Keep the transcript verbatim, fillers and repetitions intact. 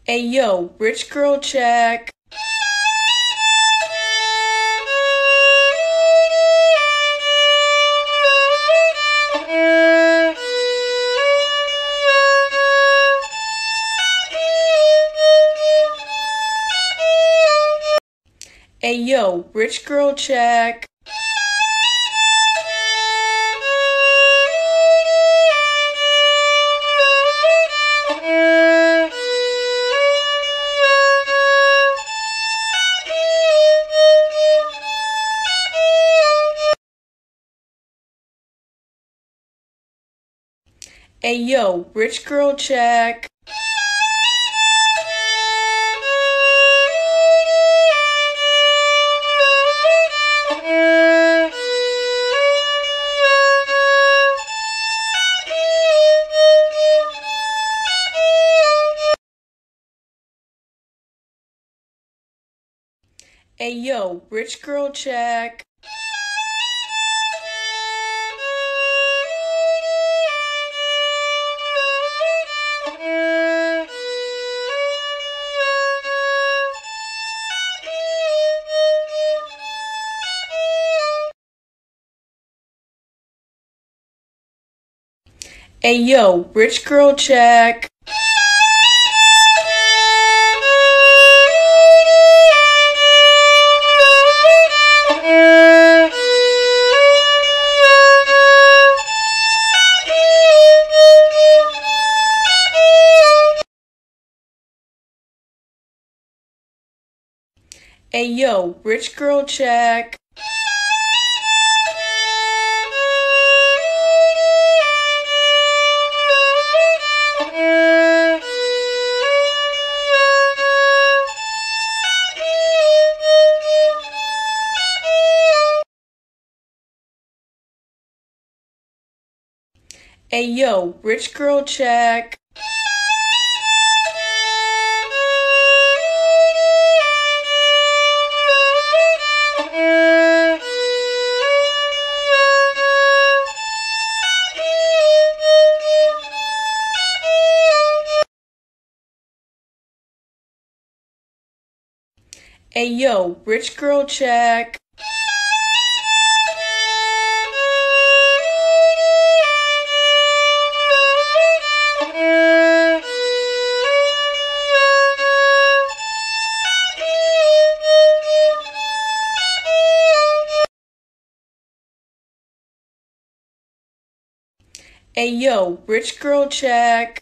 Hey yo, rich girl check. Hey yo, rich girl check. Hey yo, rich girl check. Hey yo, rich girl check. Hey yo, rich girl check. Hey yo, rich girl check. Hey yo, rich girl check. Hey yo, rich girl check. Hey yo, rich girl check.